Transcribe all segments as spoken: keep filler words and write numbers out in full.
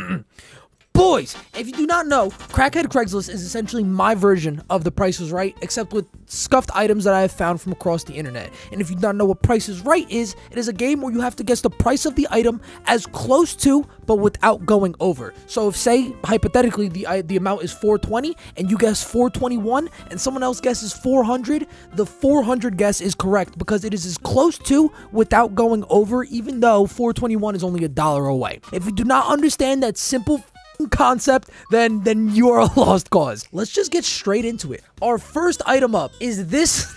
Boys, if you do not know, Crackhead Craigslist is essentially my version of The Price is Right, except with scuffed items that I have found from across the internet. And if you do not know what Price is Right is, it is a game where you have to guess the price of the item as close to, but without going over. So if, say, hypothetically, the uh, the amount is four twenty, and you guess four twenty-one, and someone else guesses four hundred, the four hundred guess is correct, because it is as close to without going over, even though four twenty-one is only a dollar away. If you do not understand that simple concept, then then you are a lost cause. Let's just get straight into it. Our first item up is this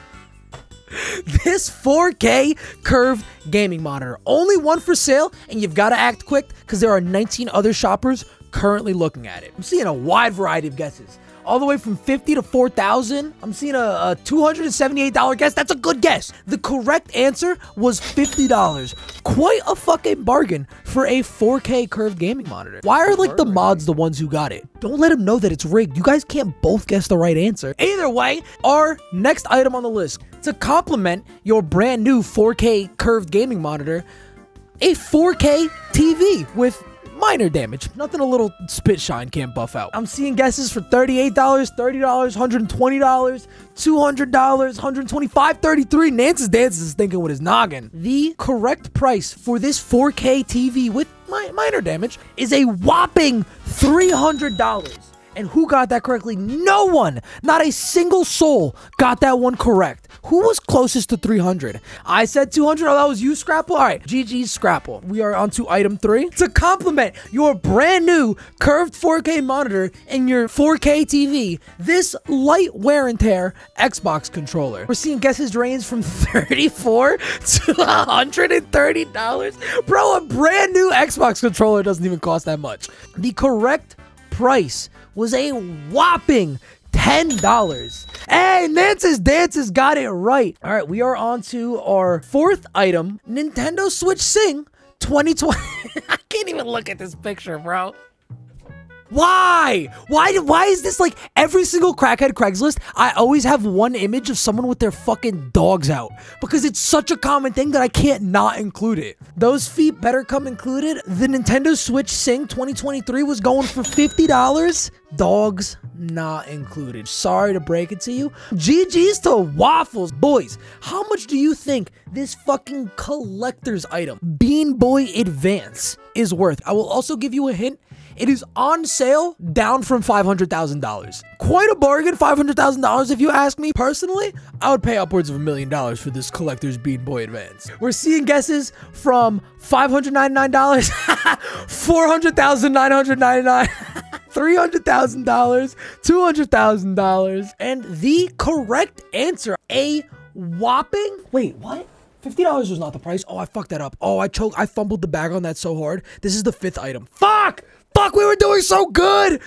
this four K curved gaming monitor. Only one for sale, and you've got to act quick because there are nineteen other shoppers currently looking at it. I'm seeing a wide variety of guesses, all the way from fifty to four thousand. I'm seeing a, a two hundred seventy-eight dollar guess. That's a good guess. The correct answer was fifty dollars. Quite a fucking bargain for a four K curved gaming monitor. Why are like the mods the ones who got it? Don't let them know that it's rigged. You guys can't both guess the right answer. Either way, our next item on the list, to complement your brand new four K curved gaming monitor, a four K T V with minor damage. Nothing a little spit shine can't buff out. I'm seeing guesses for thirty-eight dollars, thirty dollars, one hundred twenty dollars, two hundred dollars, one hundred twenty-five dollars, thirty-three dollars. Nance's Dances is thinking with his noggin. The correct price for this four K T V with mi minor damage is a whopping three hundred dollars. And who got that correctly? No one! Not a single soul got that one correct. Who was closest to three hundred? I said two hundred. Oh, that was you, Scrapple? All right, G G's Scrapple. We are on to item three. To complement your brand new curved four K monitor and your four K T V, this light wear and tear Xbox controller. We're seeing guesses range from thirty-four to one hundred thirty dollars. Bro, a brand new Xbox controller doesn't even cost that much. The correct price was a whopping ten dollars. Hey, Nance's Dances got it right. All right, we are on to our fourth item, Nintendo Switch Sing twenty twenty. I can't even look at this picture, bro. Why? Why Why is this like every single Crackhead Craigslist? I always have one image of someone with their fucking dogs out because it's such a common thing that I can't not include it. Those feet better come included. The Nintendo Switch Sing twenty twenty-three was going for fifty dollars. Dogs not included. Sorry to break it to you. G G's to Waffles. Boys, how much do you think this fucking collector's item, Bean Boy Advance, is worth? I will also give you a hint. It is on sale, down from five hundred thousand dollars. Quite a bargain, five hundred thousand dollars if you ask me. Personally, I would pay upwards of a million dollars for this collector's Bean Boy Advance. We're seeing guesses from five hundred ninety-nine dollars, four hundred thousand nine hundred ninety-nine dollars, three hundred thousand dollars, two hundred thousand dollars, and the correct answer, a whopping, wait, what? fifty dollars was not the price. Oh, I fucked that up. Oh, I choked. I fumbled the bag on that so hard. This is the fifth item. Fuck! Fuck, we were doing so good!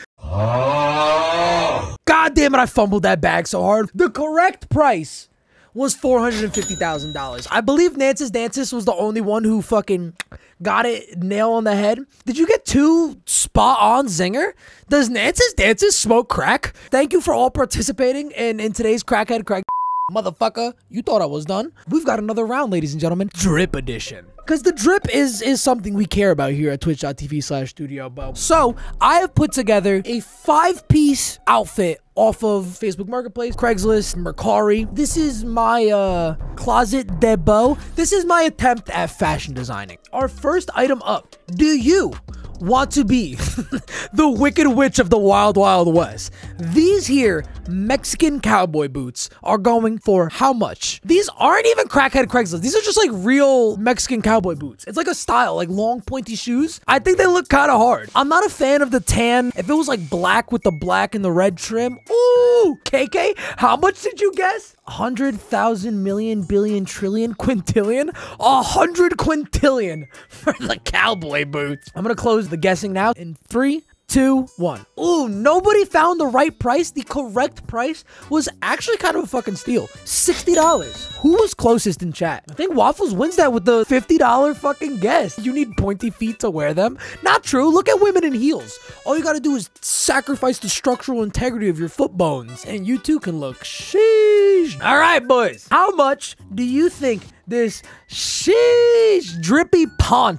Oh. God damn it, I fumbled that bag so hard. The correct price was four hundred fifty thousand dollars. I believe Nance's Dances was the only one who fucking got it nail on the head. Did you get two spot on zinger? Does Nance's Dances smoke crack? Thank you for all participating in, in today's Crackhead Craig. Motherfucker, you thought I was done? We've got another round, ladies and gentlemen. Drip edition. Because the drip is is something we care about here at twitch.tv slash studio bo. So, I have put together a five-piece outfit off of Facebook Marketplace, Craigslist, Mercari. This is my uh, closet debut. This is my attempt at fashion designing. Our first item up. Do you want to be the Wicked Witch of the Wild Wild West? These here Mexican cowboy boots are going for how much? These aren't even Crackhead Craigslist. These are just like real Mexican cowboy boots. It's like a style, like long pointy shoes. I think they look kind of hard. I'm not a fan of the tan. If it was like black with the black and the red trim, ooh, K K, how much did you guess? one hundred thousand million billion trillion quintillion? A hundred quintillion for the cowboy boots. I'm gonna close the guessing now in three, two, one. Ooh, nobody found the right price. The correct price was actually kind of a fucking steal. sixty dollars. Who was closest in chat? I think Waffles wins that with the fifty dollar fucking guess. You need pointy feet to wear them. Not true. Look at women in heels. All you gotta do is sacrifice the structural integrity of your foot bones, and you too can look sheesh. All right, boys. How much do you think this sheesh drippy paunch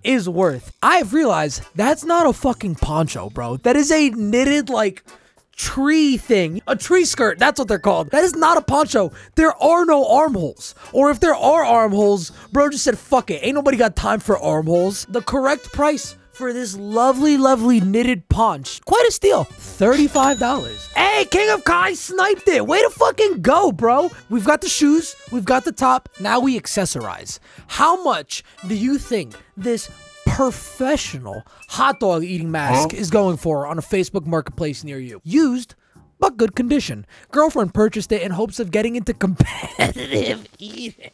is worth. I've realized that's not a fucking poncho, bro. That is a knitted, like, tree thing. A tree skirt, that's what they're called. That is not a poncho. There are no armholes. Or if there are armholes, bro just said, fuck it. Ain't nobody got time for armholes. The correct price for this lovely, lovely knitted ponch, quite a steal, thirty-five dollars. Hey, King of Kai sniped it. Way to fucking go, bro. We've got the shoes, we've got the top, now we accessorize. How much do you think this professional hot dog eating mask huh? is going for on a Facebook marketplace near you? Used, but good condition. Girlfriend purchased it in hopes of getting into competitive eating.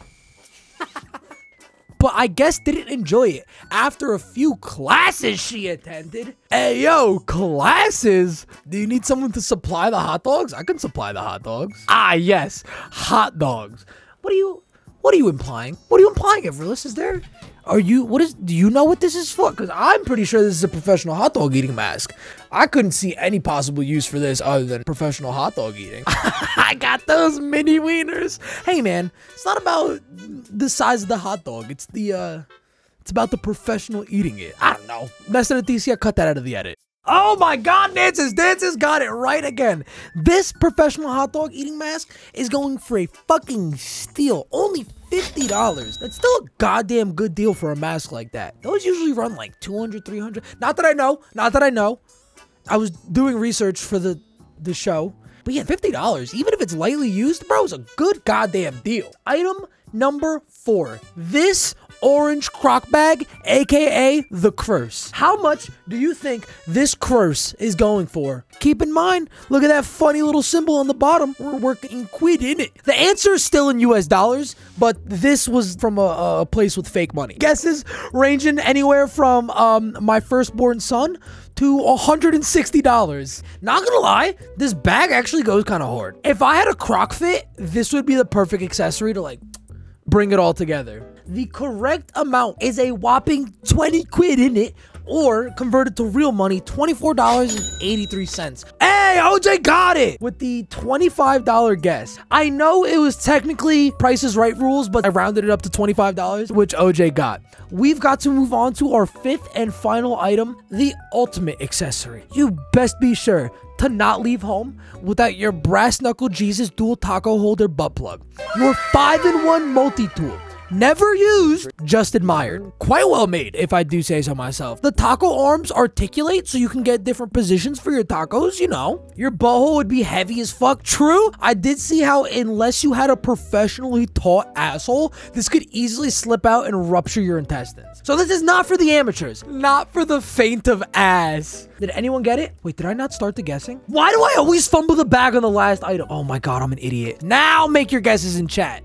But I guess didn't enjoy it after a few classes she attended. Hey, yo, classes? Do you need someone to supply the hot dogs? I can supply the hot dogs. Ah, yes, hot dogs. What are you, what are you implying? What are you implying, Everless? Is there, are you, what is, do you know what this is for? Because I'm pretty sure this is a professional hot dog eating mask. I couldn't see any possible use for this other than professional hot dog eating. I got those mini wieners. Hey, man, it's not about the size of the hot dog. It's the, uh, it's about the professional eating it. I don't know. MestreDaTatica, cut that out of the edit. Oh my God, Nances, Nances got it right again. This professional hot dog eating mask is going for a fucking steal. Only fifty dollars. That's still a goddamn good deal for a mask like that. Those usually run like two hundred, three hundred. Not that I know, not that I know. I was doing research for the, the show. But yeah, fifty dollars, even if it's lightly used, bro, is a good goddamn deal. Item number four. This orange crock bag, aka the curse. How much do you think this curse is going for? Keep in mind, look at that funny little symbol on the bottom. We're working quid in it. The answer is still in U S dollars, but this was from a, a place with fake money. Guesses ranging anywhere from um my firstborn son to one hundred sixty dollars. Not gonna lie, this bag actually goes kind of hard. If I had a crock fit, this would be the perfect accessory to like bring it all together. The correct amount is a whopping twenty quid in it, or converted to real money, twenty-four dollars and eighty-three cents. Hey, O J got it with the twenty-five dollar guess. I know it was technically Price is Right rules, but I rounded it up to twenty-five dollars, which O J got. We've got to move on to our fifth and final item, the ultimate accessory. You best be sure to not leave home without your brass knuckle Jesus dual taco holder butt plug. Your five in one multi-tool. Never used, just admired. Quite well made, if I do say so myself. The taco arms articulate so you can get different positions for your tacos, you know. Your butthole would be heavy as fuck. True, I did see how unless you had a professionally taught asshole, this could easily slip out and rupture your intestines. So this is not for the amateurs, not for the faint of ass. Did anyone get it? Wait, did I not start the guessing? Why do I always fumble the bag on the last item? Oh my God, I'm an idiot. Now make your guesses in chat.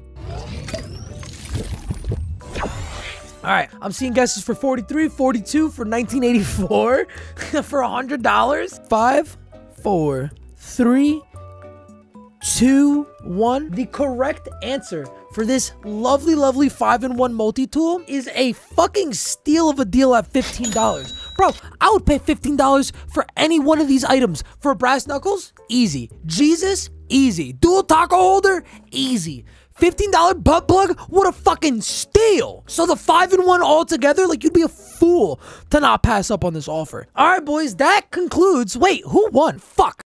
All right, I'm seeing guesses for forty-three, forty-two, for nineteen eighty-four, for one hundred dollars. Five, four, three, two, one. The correct answer for this lovely, lovely five in one multi-tool is a fucking steal of a deal at fifteen dollars. Bro, I would pay fifteen dollars for any one of these items. For brass knuckles, easy. Jesus, easy. Dual taco holder, easy. fifteen dollar butt plug? What a fucking steal. So the five in one all together, like you'd be a fool to not pass up on this offer. All right, boys, that concludes. Wait, who won? Fuck.